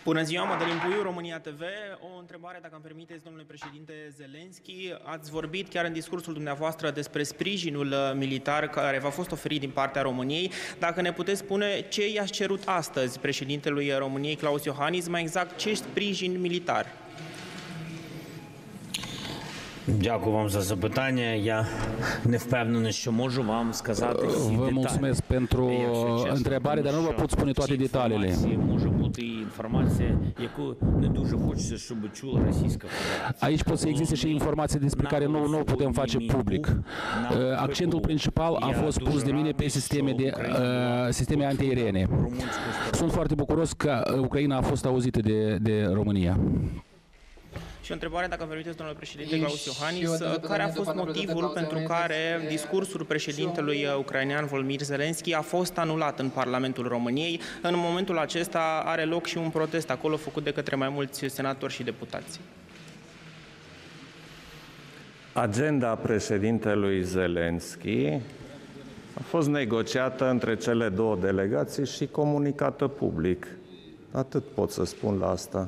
Bună ziua, Mădălin Puiu, România TV. O întrebare, dacă îmi permiteți, domnule președinte Zelenski. Ați vorbit chiar în discursul dumneavoastră despre sprijinul militar care v-a fost oferit din partea României. Dacă ne puteți spune ce i-ați cerut astăzi președintelui României, Klaus Iohannis, mai exact ce sprijin militar? Дякую вам за запитання. Я не впевнений, що можу вам сказати всі деталі. Vă mulțumesc pentru întrebare, dar nu vă pot spune toate detaliile. Може бути інформація, яку не дуже хочеться, щоб чула Російська Федерація. Aici pot să existe și informații despre care nu o putem face public. Accentul principal a fost pus de mine pe sisteme antiaeriene. Sunt foarte bucuros că Ucraina a fost auzită de România. Și o întrebare, dacă îmi permiteți, domnule președinte Klaus Iohannis, care a fost motivul pentru care discursul președintelui ucrainean Volodymyr Zelensky a fost anulat în Parlamentul României? În momentul acesta are loc și un protest acolo făcut de către mai mulți senatori și deputați. Agenda președintelui Zelensky a fost negociată între cele două delegații și comunicată public. Atât pot să spun la asta.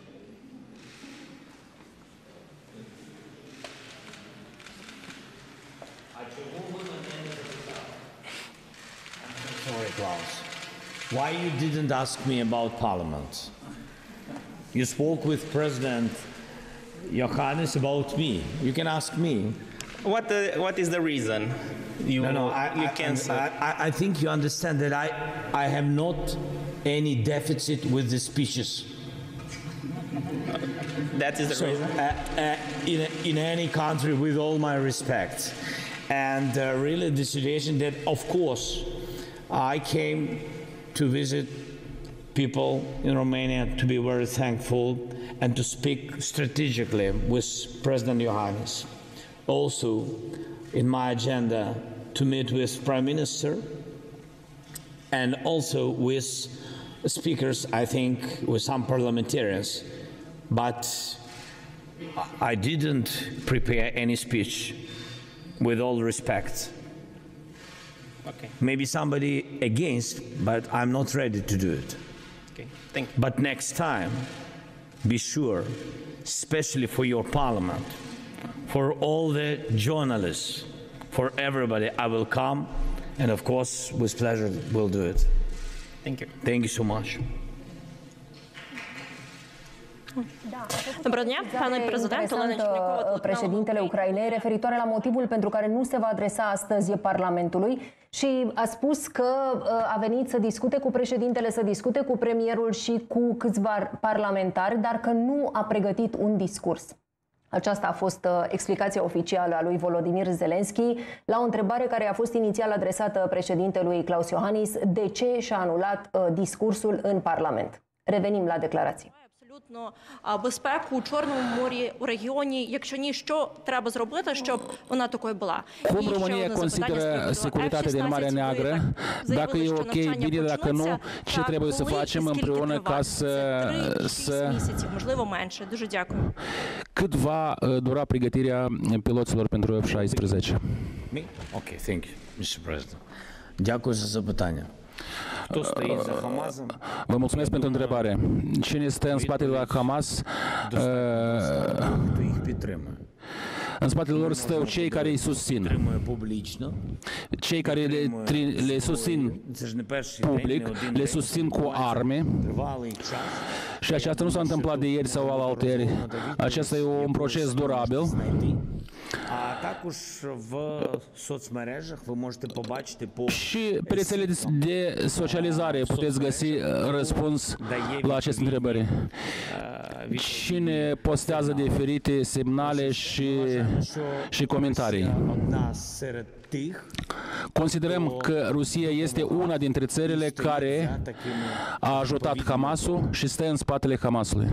Sorry, Klaus. Why you didn't ask me about Parliament? You spoke with President Iohannis about me. You can ask me. What is the reason you cancel? I think you understand that I have not any deficit with the speeches. That is the reason? In any country, with all my respect. And really the situation that, of course, I came to visit people in Romania to be very thankful and to speak strategically with President Iohannis. Also, in my agenda, to meet with Prime Minister and also with speakers, I think, with some parliamentarians. But I didn't prepare any speech, with all respect. Okay. Maybe somebody against, but I'm not ready to do it. Okay. Thank you. But next time, be sure, especially for your parliament, for all the journalists, for everybody, I will come, and of course, with pleasure, we'll do it. Thank you. Thank you so much. Доброго дня, пане президент. Олена Чернякова, președintele Ucrainei, referitoare la motivul pentru care nu se va adresa astăzi Parlamentului și a spus că a venit să discute cu președintele, să discute cu premierul și cu câțiva parlamentari, dar că nu a pregătit un discurs. Aceasta a fost explicația oficială a lui Volodymyr Zelensky la o întrebare care a fost inițial adresată președintelui Klaus Iohannis: de ce și-a anulat discursul în Parlament? Revenim la declarații. Абсолютно безпеку у Чорному морі, у регіоні, якщо ні, що треба зробити, щоб вона такою була? Cum România consideră securitatea din Marea Neagră? Dacă e ok, bine, dacă nu, ce trebuie să facem împreună ca să... Можливо, менше. Дуже дякую. Cât va dura pregătirea piloților pentru F-16? Ok, thank you, Mr. President. Dякую за запитання. Хто стоїть за Хамасом? Vă mulțumesc pentru întrebare. Cine stă în spatele la Hamas? Хто їх підтримує? În spatele lor stau cei care îi susțin. Підтримує публічно. Cei care le susțin Це ж не перший public, день, не le один susțin cu arme. тривалий час. Și aceasta nu s-a întâmplat de ieri sau alaltăieri. Acesta e un proces durabil. А також в соцмережах ви можете побачити по Și pe rețelele de socializare puteți găsi răspuns la aceste întrebări. Cine postează diferite semnale și comentarii? одна серед тих, Considerăm că Rusia este una dintre țările care a ajutat Hamasul și stă în spatele Hamasului.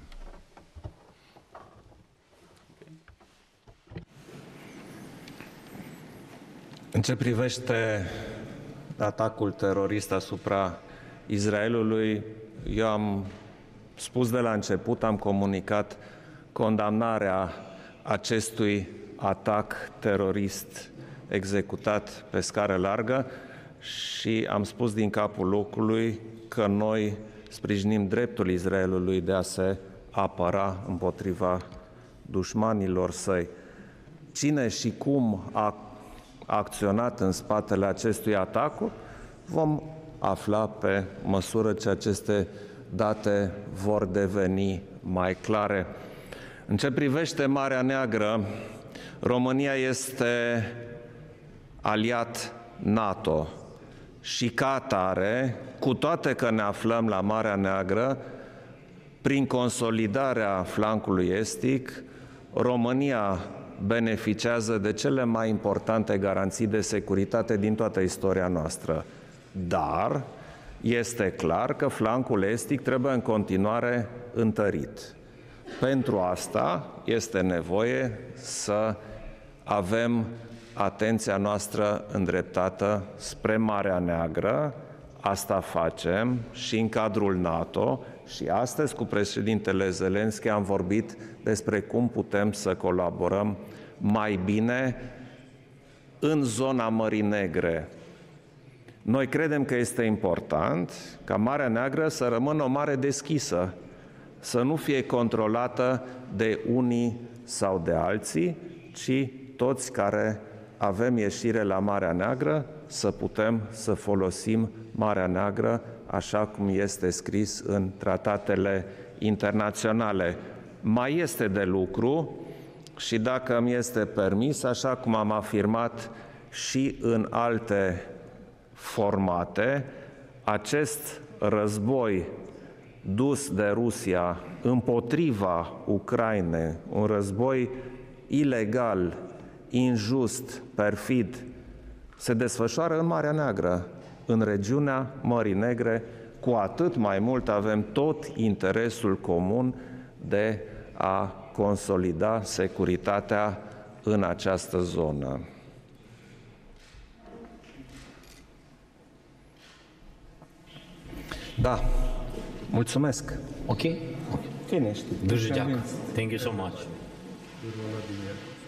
În ce privește atacul terorist asupra Israelului, eu am spus de la început, am comunicat condamnarea acestui atac terorist executat pe scară largă și am spus din capul locului că noi sprijinim dreptul Israelului de a se apăra împotriva dușmanilor săi. Cine și cum a acționat în spatele acestui atac, vom afla pe măsură ce aceste date vor deveni mai clare. În ce privește Marea Neagră, România este aliat NATO și ca atare, cu toate că ne aflăm la Marea Neagră, prin consolidarea flancului estic, România beneficiază de cele mai importante garanții de securitate din toată istoria noastră. Dar este clar că flancul estic trebuie în continuare întărit. Pentru asta este nevoie să avem atenția noastră îndreptată spre Marea Neagră. Asta facem și în cadrul NATO și astăzi cu președintele Zelenski am vorbit despre cum putem să colaborăm mai bine în zona Mării Negre. Noi credem că este important ca Marea Neagră să rămână o mare deschisă, să nu fie controlată de unii sau de alții, ci toți care avem ieșire la Marea Neagră să putem să folosim Marea Neagră așa cum este scris în tratatele internaționale. Mai este de lucru și dacă îmi este permis, așa cum am afirmat și în alte formate, acest război dus de Rusia împotriva Ucrainei, un război ilegal, injust, perfid, se desfășoară în Marea Neagră, în regiunea Mării Negre, cu atât mai mult avem tot interesul comun de a consolida securitatea în această zonă. Da, mulțumesc. Ok? Finished. Дуже дякую. Thank you so much.